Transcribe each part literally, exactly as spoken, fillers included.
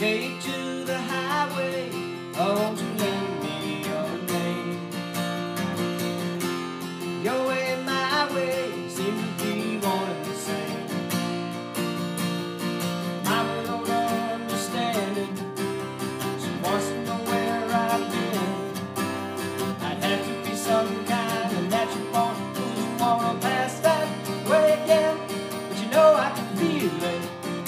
Take to the highway, oh, won't you lend me your name? Your way and my way seem to be one and the same. Mama don't understand it. She wants to know where I've been. I'd have to be some kind of natural born fool who wanna pass that way again. But you know I can feel it.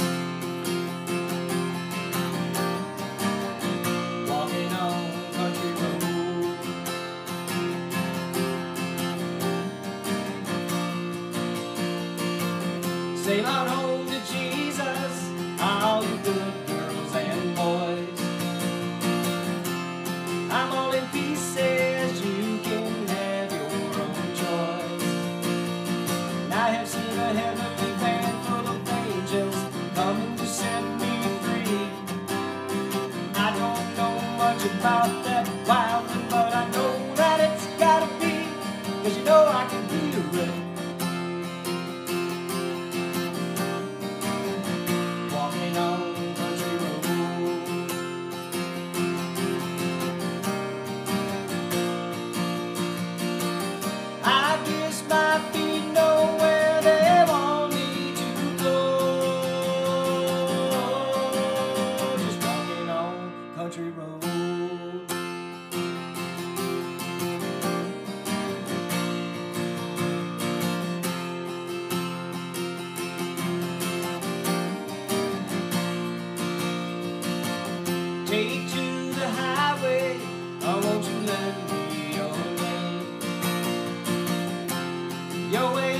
Sail on home to Jesus, all you good girls and boys. I'm all in pieces, you can have your own choice. And I have seen a heavenly band full of angels coming to set me free. I don't know much about that wild one, but I know that it's gotta be, 'cause you know I can feel it. My feet know where they want me to go. Just walking on country road. Take to the highway, oh, won't you lend me your name? Your way